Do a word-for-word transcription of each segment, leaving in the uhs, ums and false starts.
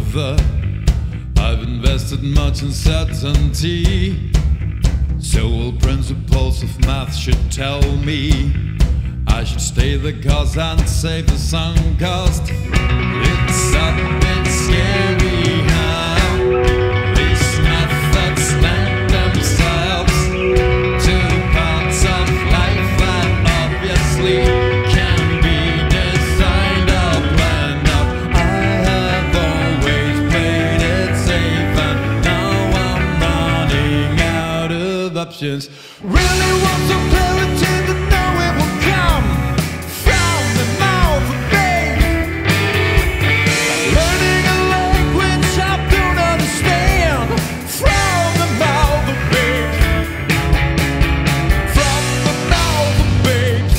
river. I've invested much in certainty. So all principles of math should tell me I should stay the course and save the sunk cost. It's a bit scary how these methods lend themselves to parts of life that obviously can be designed or planned out. I have always played it safe and now I'm running out of options. Really want some clarity to know it will come from the mouth of faith. Learning a language I don't understand from the mouth of faith. From the mouth of faith.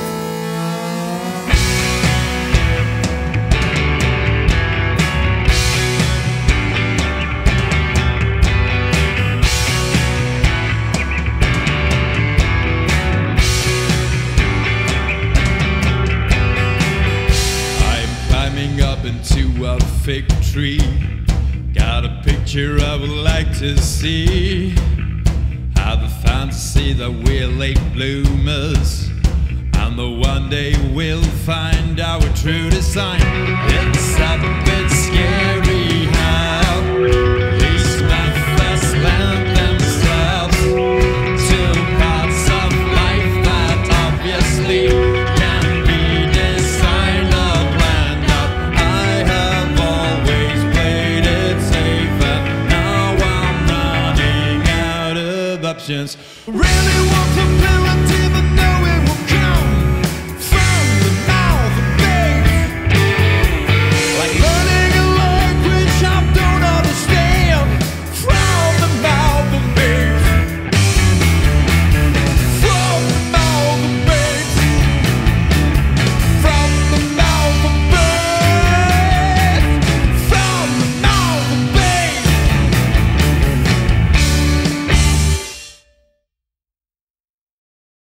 Up into a fig tree, got a picture I would like to see. Have a fantasy that we're late bloomers, and that one day we'll find our true design. It's a bit scary